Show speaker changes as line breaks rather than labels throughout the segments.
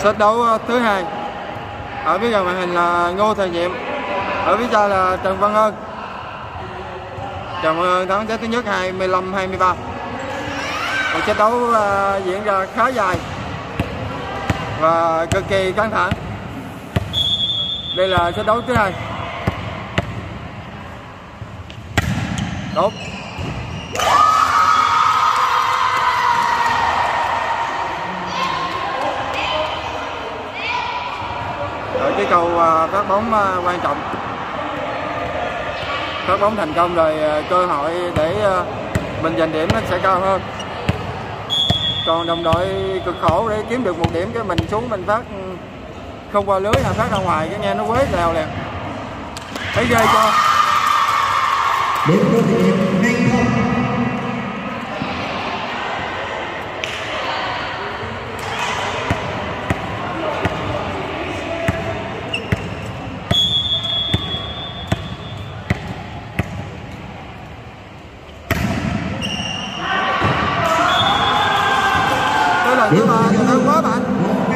Set đấu thứ hai. Ở phía gần màn hình là Ngô Thời Nhiệm, ở phía sau là Trần Văn Ơn. Trần Văn Ơn thắng set thứ nhất 25-23. Một set đấu diễn ra khá dài và cực kỳ căng thẳng. Đây là set đấu thứ hai. Tốt. Ở cái câu phát bóng quan trọng, phát bóng thành công rồi cơ hội để mình giành điểm nó sẽ cao hơn. Còn đồng đội cực khổ để kiếm được một điểm, cái mình xuống mình phát không qua lưới là phát ra ngoài, cái nghe nó quế lèo liền, thấy ghê cho. Thứ ba thì hơn quá bạn.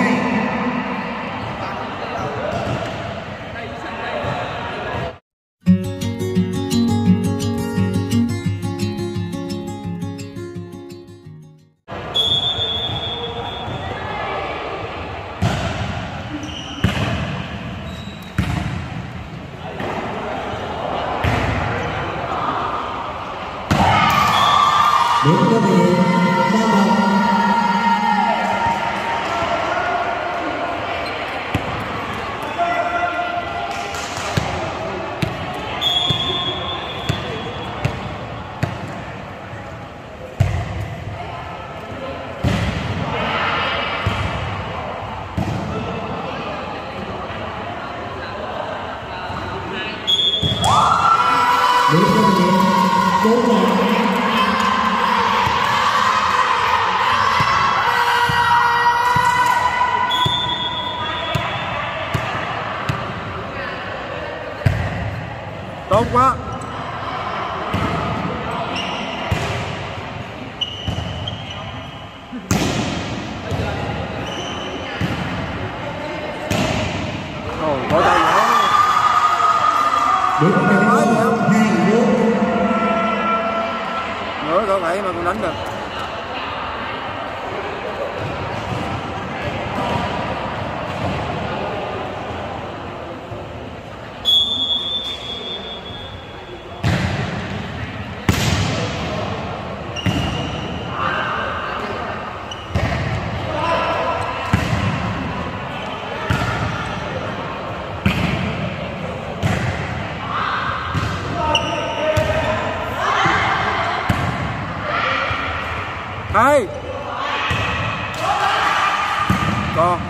Tốt quá. Ồ, có tay nữa. Nữa cỡ vậy mà còn đánh được. Hay. Con.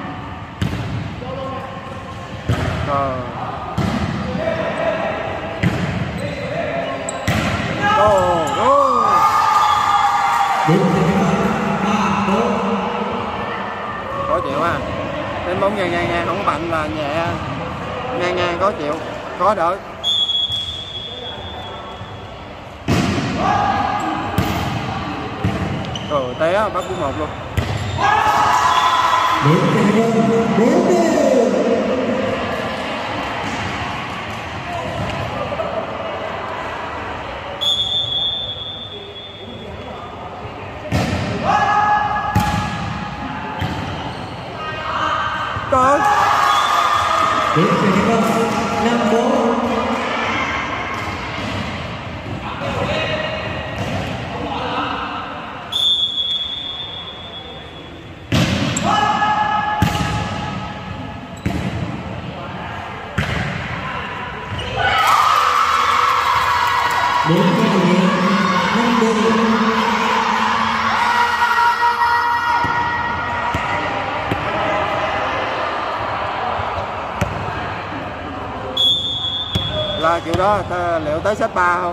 Khó chịu ha. Đánh bóng ngang không có mạnh là nhẹ, ngang khó chịu, khó đỡ. Té bắt của một luôn. Con. Là kiểu đó liệu tới set 3 không?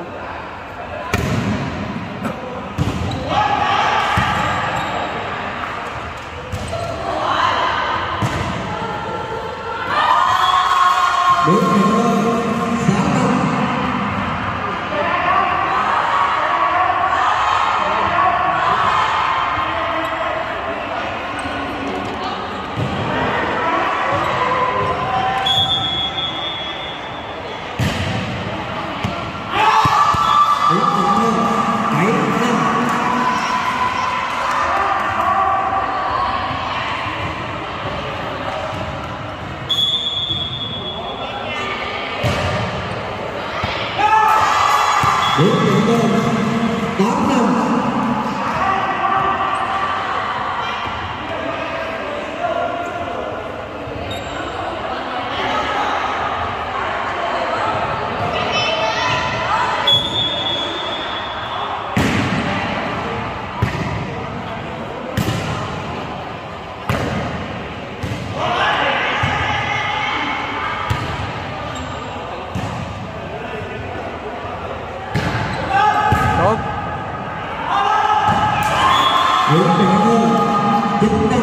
Nguyễn Trần Ngân 9-5.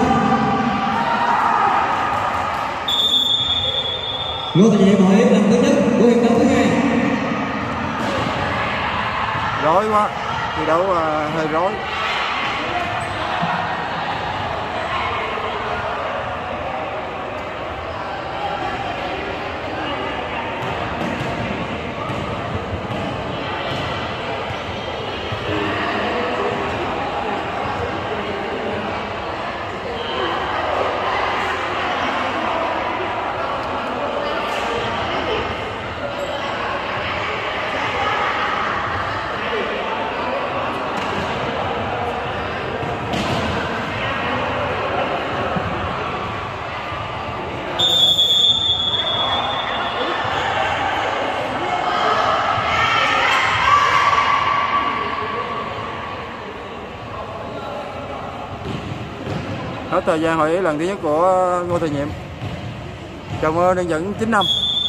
Ngô Thị Diệm hỏi lần thứ nhất của hiệp đấu thứ hai.
Rối quá, thi đấu hơi rối. Hết thời gian hội ý lần thứ nhất của Ngô Thị Nhiệm. Chào mơ đang dẫn 9-5.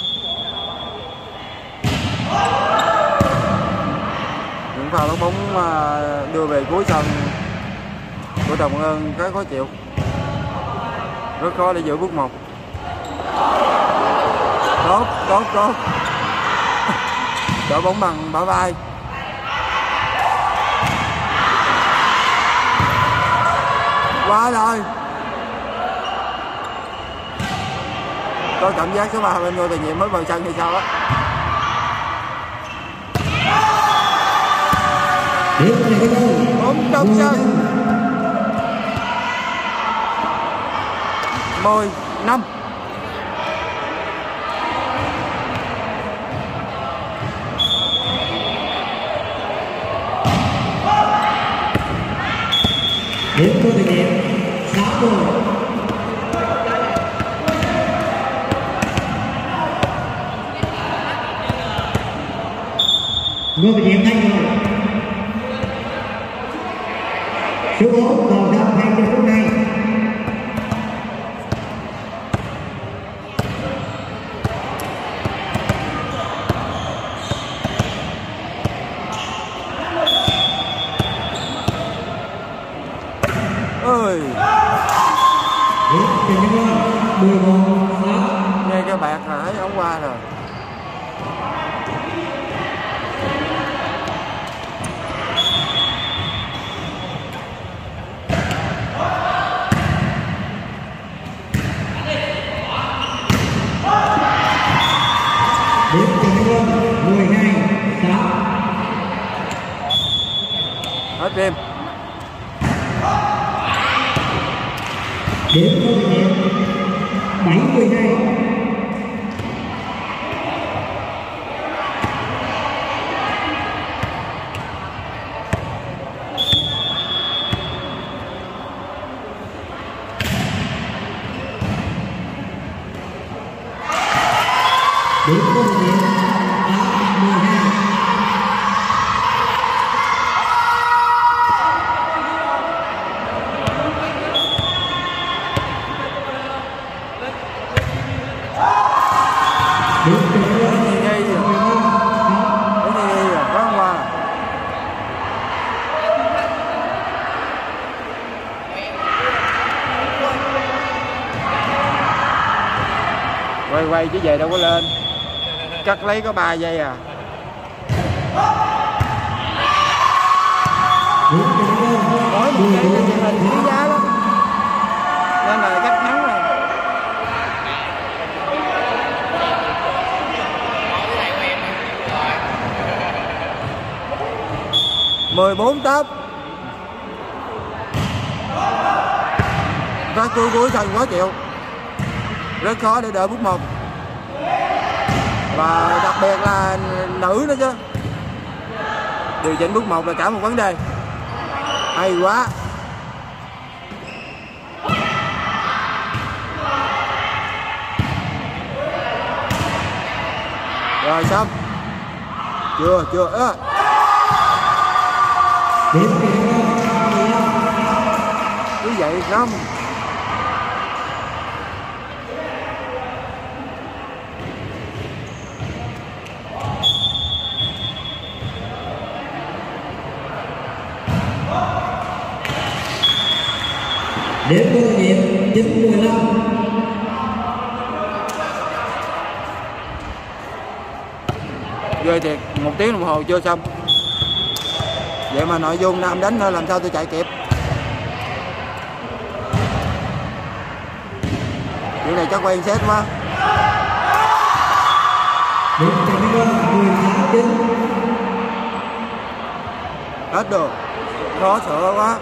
Những pha bắt bóng đưa về cuối sân của Đồng Ơn khá khó chịu, rất khó để giữ bước một. Tốt đỡ bóng bằng bả vai. Quá rồi, có cảm giác số 3 bên Ngô Thị Nhiệm mới vào sân thì sao á. Bóng trong sân 10-5.
Điểm Ngô Thị Nhiệm 6-10. Ngô Thị Nhiệm thay người. Số 4 còn đâm thay cho phút này.
Ơi, nghe cái bạc là thấy ổng qua rồi.
Điểm Trần Ngân 12-6.
Hết game.
Điểm Ngô Thị Nhiệm 7-12. Điểm Ngô Thị Nhiệm 8-12.
Quay chứ về đâu có lên, cắt lấy có 3 giây à. Mỗi một giây trên màn hình quý giá lắm, nên là chắc thắng rồi. Mười 14-8. Phát cuối sân quá chịu, rất khó để đỡ bước một, và đặc biệt là nữ nữa chứ. Điều chỉnh bước một là cả một vấn đề. Hay quá. Rồi xong. Chưa cứ vậy không.
Điểm của đội điểm 9-15.
Ghê thiệt, 1 tiếng đồng hồ chưa xong. Vậy mà nội dung Nam đánh nữa làm sao tôi chạy kịp. Chuyện này chắc quen xét quá.
Điểm cho cái 18-9.
Hết được. Khó sợ quá.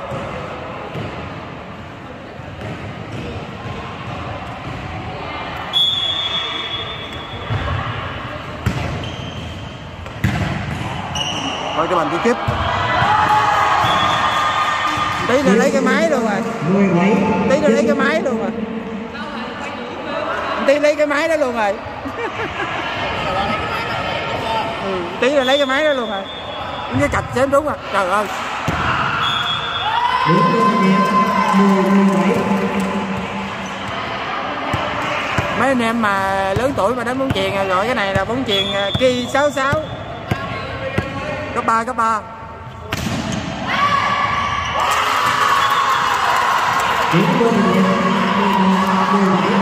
Thôi cho bạn đi tiếp. Tí là lấy cái máy luôn rồi.
17.
Tí là lấy cái máy luôn rồi. Tí lấy cái máy đó luôn rồi. Tí là lấy cái máy đó luôn rồi. Cái cạch xém đúng à. Trời ơi.
Điểm của đội điểm 17.
Mấy anh em mà lớn tuổi mà đánh bóng chuyền gọi cái này là bóng chuyền Ki 66. Cấp 3, cấp 3.
Điểm của đội điểm 17.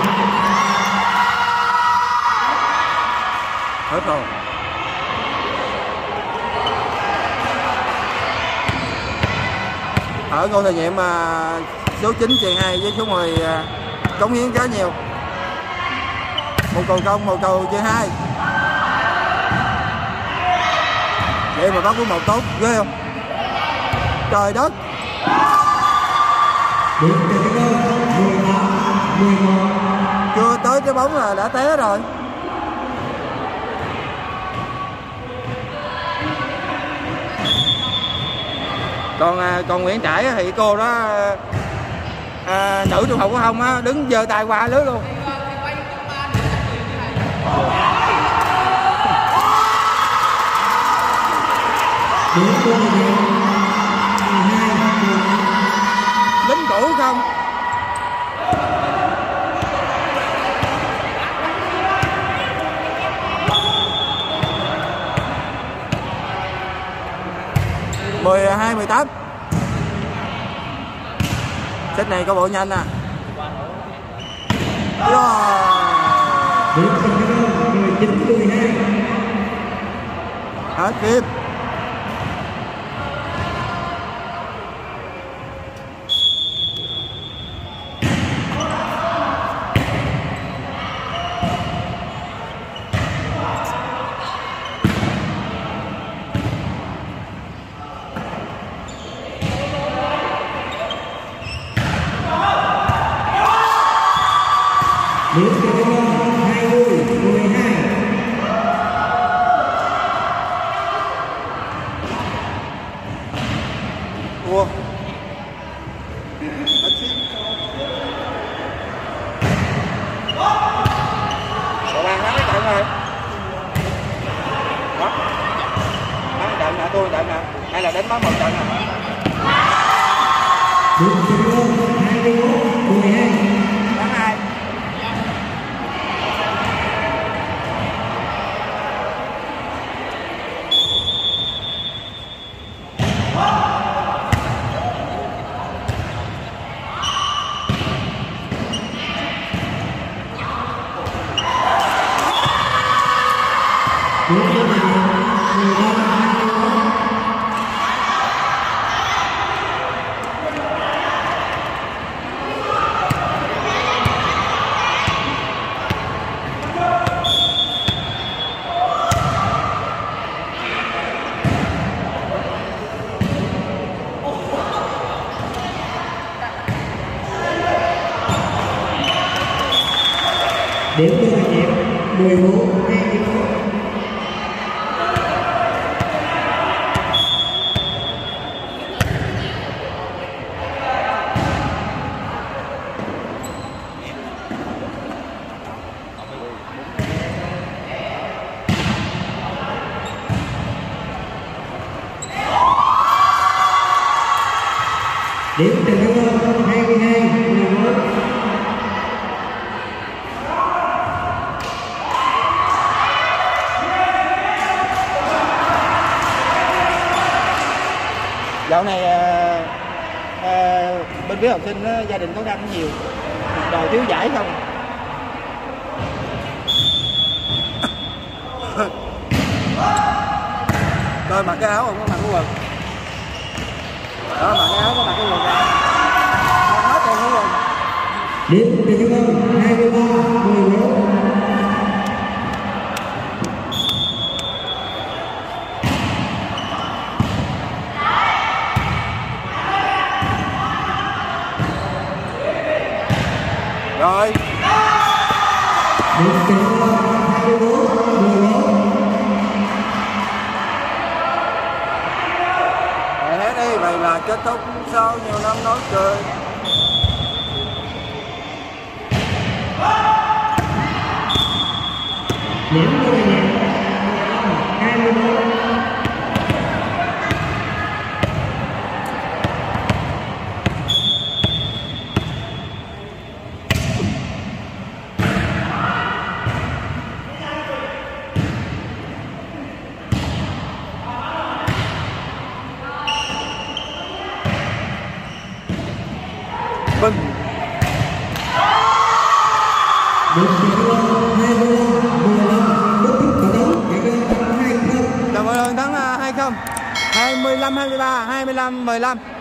Hết rồi. Ở Ngô Thời Nhiệm số 9 chuyền 2 với số 10 cống hiến khá nhiều. Một cầu công, một cầu chuyền 2. Vậy mà bắt của một tốt, ghê không? Trời đất.
Điểm cho cái gol 18-11.
Chưa tới cái bóng là đã té rồi. Còn Nguyễn Trãi thì cô đó nữ trung học của không á, đứng giơ tay qua lưới luôn.
Điểm của đội điểm 12.
Lính cũ không? Mười 2-18. Set này có bộ nhanh à.
Điểm cho cái gol 19-12.
Hết game.
Điểm cho cái gol 20-12.
Ủa. Cậu bạn thắng cái trận rồi. Đó. Thắng trận hả? Tôi trận hả? Hay là đánh bóng một trận hả?
Điểm cho cái gol 21-12.
Thắng 2.
Điểm của đội điểm 15-21. Điểm của đội điểm 14-21. Điểm cho cái gol 22-11.
Dạo này
bên phía học sinh gia đình khó khăn nhiều, đòi thiếu giải không.
Coi mặc cái áo không có mặc cái quần. Đó, mặc cái áo có mặc cái quần ra. Hết còn cái quần.
Điểm tiền cho con 23-14.
Rồi.
Điểm tiền cho con 24-14.
Hết đi, vậy là kết thúc sau nhiều năm nói cười.
Điểm của người nhà 24. Điểm
Bình.
tiền cho con 25-15. Kết thúc trận đấu giải đấu thắng 2-0.
Chào mừng thắng 2-0. 25-23, 25-15.